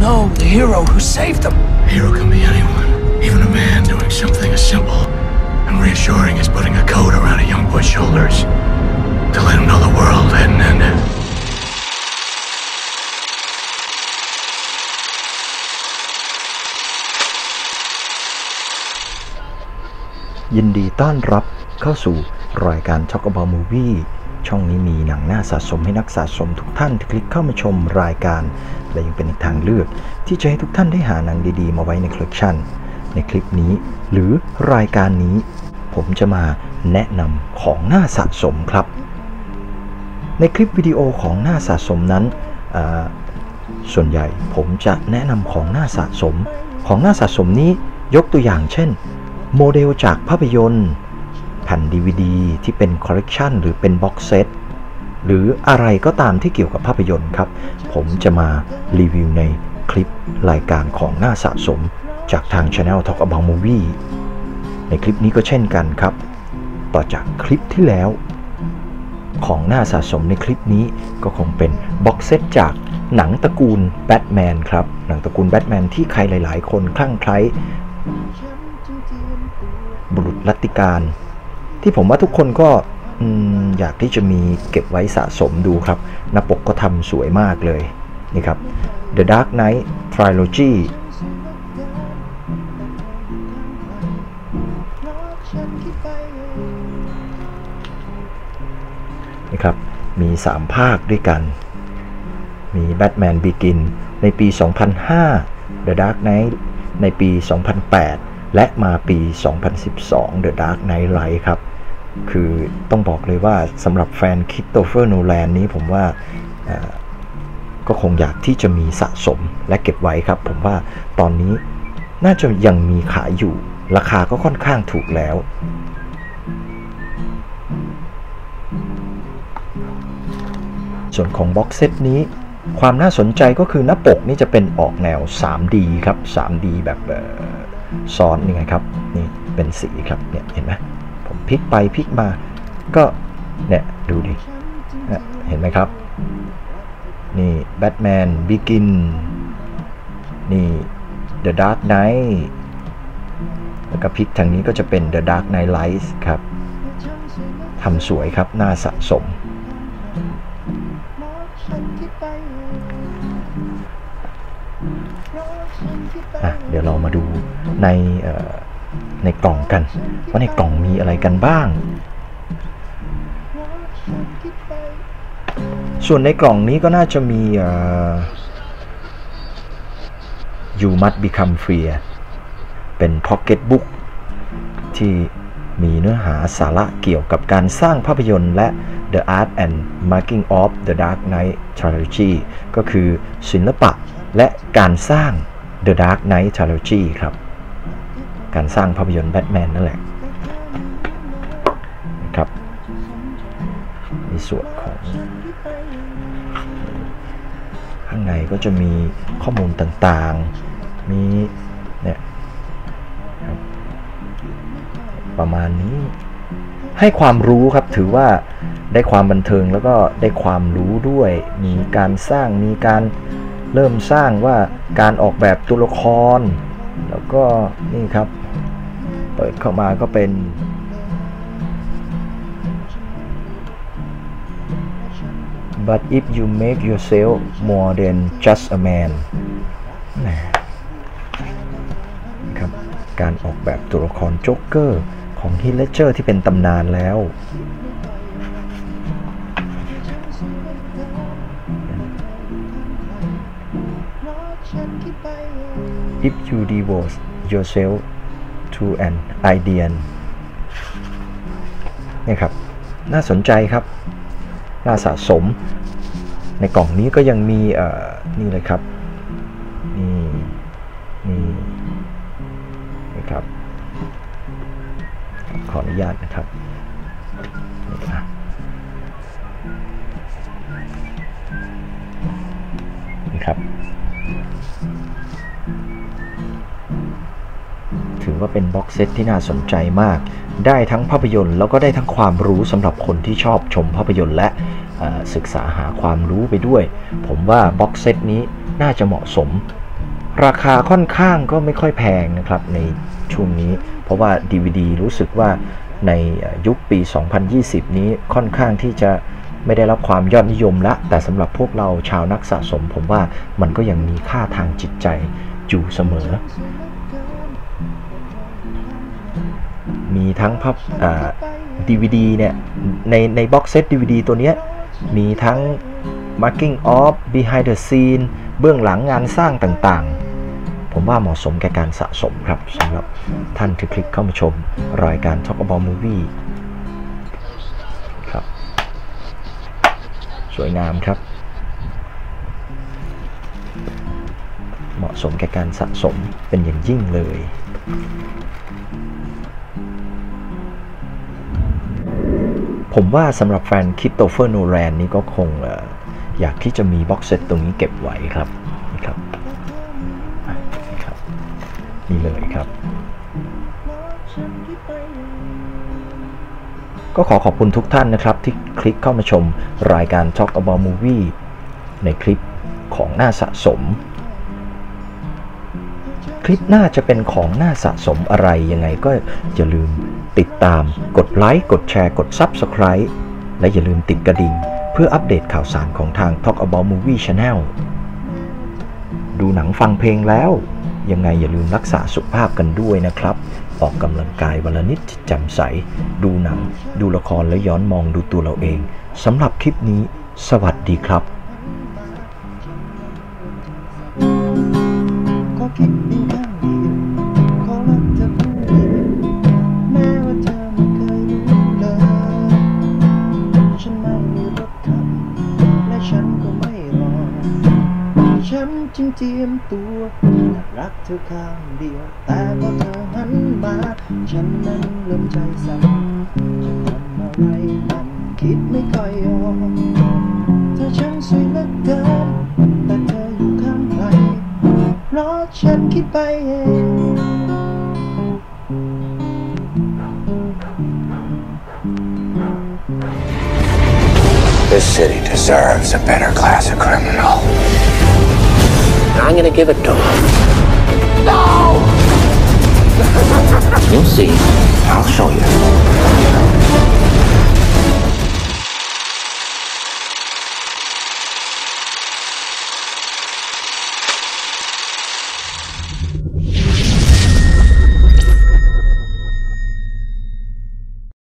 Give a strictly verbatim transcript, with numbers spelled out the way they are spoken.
know the hero who saved them. A hero can be anyone, even a man doing something as simple and reassuring as putting a coat around a young boy's shoulders to let him know the world hadn't ended. ยินดีต้อนรับเข้าสู่รายการ Talk About Movie ช่องนี้มีหนังน่าสะสมให้นักสะสมทุกท่านที่คลิกเข้ามาชมรายการและยังเป็นอีกทางเลือกที่จะให้ทุกท่านได้หาหนังดีๆมาไว้ในคอลเลกชันในคลิปนี้หรือรายการนี้ผมจะมาแนะนำของน่าสะสมครับในคลิปวิดีโอของน่าสะสมนั้นส่วนใหญ่ผมจะแนะนำของน่าสะสมของน่าสะสมนี้ยกตัวอย่างเช่นโมเดลจากภาพยนตร์แผ่น ดี วี ดี ที่เป็นคอลเลกชันหรือเป็นบ็อกเซตหรืออะไรก็ตามที่เกี่ยวกับภาพยนตร์ครับผมจะมารีวิวในคลิปรายการของน่าสะสมจากทาง Channel Talk About Movie ในคลิปนี้ก็เช่นกันครับต่อจากคลิปที่แล้วของน่าสะสมในคลิปนี้ก็คงเป็นบ็อกเซตจากหนังตระกูลแบทแมนครับหนังตระกูลแบทแมนที่ใครหลายๆคนคลั่งไคล้บุรุษรัตติการที่ผมว่าทุกคนก็อยากที่จะมีเก็บไว้สะสมดูครับหน้าปกก็ทำสวยมากเลยนี่ครับ The Dark Knight Trilogy นี่ครับมีสามภาคด้วยกันมี Batman Begin ในปี สองพันห้า The Dark Knight ในปี สองพันแปด และมาปี สองพันสิบสอง The Dark Knight Rise ครับคือต้องบอกเลยว่าสำหรับแฟนคริสโตเฟอร์โนแลนนี้ผมว่าก็คงอยากที่จะมีสะสมและเก็บไว้ครับผมว่าตอนนี้น่าจะยังมีขายอยู่ราคาก็ค่อนข้างถูกแล้วส่วนของบ็อกเซตนี้ความน่าสนใจก็คือหน้าปกนี่จะเป็นออกแนว ทรี ดี ครับ ทรี ดี แบบซ้อนยังไงครับนี่เป็นสีครับเนี่ยเห็นไหมผมพลิกไปพลิกมาก็เนี่ยดูดิเห็นไหมครับนี่ Batman Begin นี่ The Dark Knight แล้วก็พลิกทางนี้ก็จะเป็น The Dark Knight Rises ครับทำสวยครับน่าสะสมเดี๋ยวเรามาดูในในกล่องกันว่าในกล่องมีอะไรกันบ้างส่วนในกล่องนี้ก็น่าจะมี You Must Become Free เป็น Pocket Book ที่มีเนื้อหาสาระเกี่ยวกับการสร้างภาพยนตร์และ The Art and Making of the Dark Knight Trilogy ก็คือศิลปะและการสร้าง The Dark Knight Trilogy ครับการสร้างภาพยนตร์แบทแมนนั่นแหละนะครับในส่วนของข้างในก็จะมีข้อมูลต่างๆมีเนี่ยประมาณนี้ให้ความรู้ครับถือว่าได้ความบันเทิงแล้วก็ได้ความรู้ด้วยมีการสร้างมีการเริ่มสร้างว่าการออกแบบตัวละครแล้วก็นี่ครับเปิดเข้ามาก็เป็นBut if you make yourself more than just a man นะครับการออกแบบตัวละครโจ๊กเกอร์ของฮีทเลดเจอร์ที่เป็นตำนานแล้ว If you devote yourself to an idea นี่ครับน่าสนใจครับน่าสะสมในกล่องนี้ก็ยังมีเอ่อนี่เลยครับนี่นี่นี่ครับขออนุญาตนะครับนี่นะนี่ครับถือว่าเป็นบ็อกเซตที่น่าสนใจมากได้ทั้งภาพยนตร์แล้วก็ได้ทั้งความรู้สำหรับคนที่ชอบชมภาพยนตร์และศึกษาหาความรู้ไปด้วยผมว่าบ็อกเซตนี้น่าจะเหมาะสมราคาค่อนข้างก็ไม่ค่อยแพงนะครับในช่วงนี้เพราะว่า ดี วี ดี รู้สึกว่าในยุคปี สองพันยี่สิบ นี้ค่อนข้างที่จะไม่ได้รับความยอดนิยมละแต่สำหรับพวกเราชาวนักสะสมผมว่ามันก็ยังมีค่าทางจิตใจอยู่เสมอมีทั้งภาพอ่า ดี วี ดี เนี่ยในในบ็อกเซต ดี วี ดี ตัวเนี้ยมีทั้ง making of behind the scene เบื้องหลังงานสร้างต่างๆผมว่าเหมาะสมแก่การสะสมครับสำหรับท่านที่คลิกเข้ามาชมรายการ Talk About Movie ครับสวยงามครับเหมาะสมแก่การสะสมเป็นอย่างยิ่งเลยผมว่าสำหรับแฟนคริสโตเฟอร์โนแลนนี่ก็คงอยากที่จะมีบ็อกเซตตรงนี้เก็บไว้ครับนี่ครับนี่ครับนี่เลยครับก็ขอขอบคุณทุกท่านนะครับที่คลิกเข้ามาชมรายการ Talk About Movie ในคลิปของน่าสะสมคลิปหน้าจะเป็นของน่าสะสมอะไรยังไงก็อย่าลืมติดตามกดไลค์กดแชร์กด ซับสไครบ์ และอย่าลืมติดกระดิ่งเพื่ออัปเดตข่าวสารของทาง Talk About Movie Channel ดูหนังฟังเพลงแล้วยังไงอย่าลืมรักษาสุขภาพกันด้วยนะครับออกกำลังกายวันละนิดจิตแจ่มใสดูหนังดูละครและย้อนมองดูตัวเราเองสำหรับคลิปนี้สวัสดีครับก็คิดเป็นข้างเดียวขอรักเธอผู้เดียวแม้ว่าเธอไม่เคยรู้เลยฉันไม่มีรถขับและฉันก็ไม่รอฉันจึงเตรียมตัวรักเธอข้างเดียวแต่พอเธอหันมาฉันนั้นเริ่มใจสั่นจะทำอะไรมันคิดไม่ค่อยออกเธอช่างสวยเหลือเกินแต่เธออยู่ข้างใครเพราะฉันคิดไปเอง This city deserves a better class of criminal. And I'm gonna give it to him. No! You'll see. I'll show you.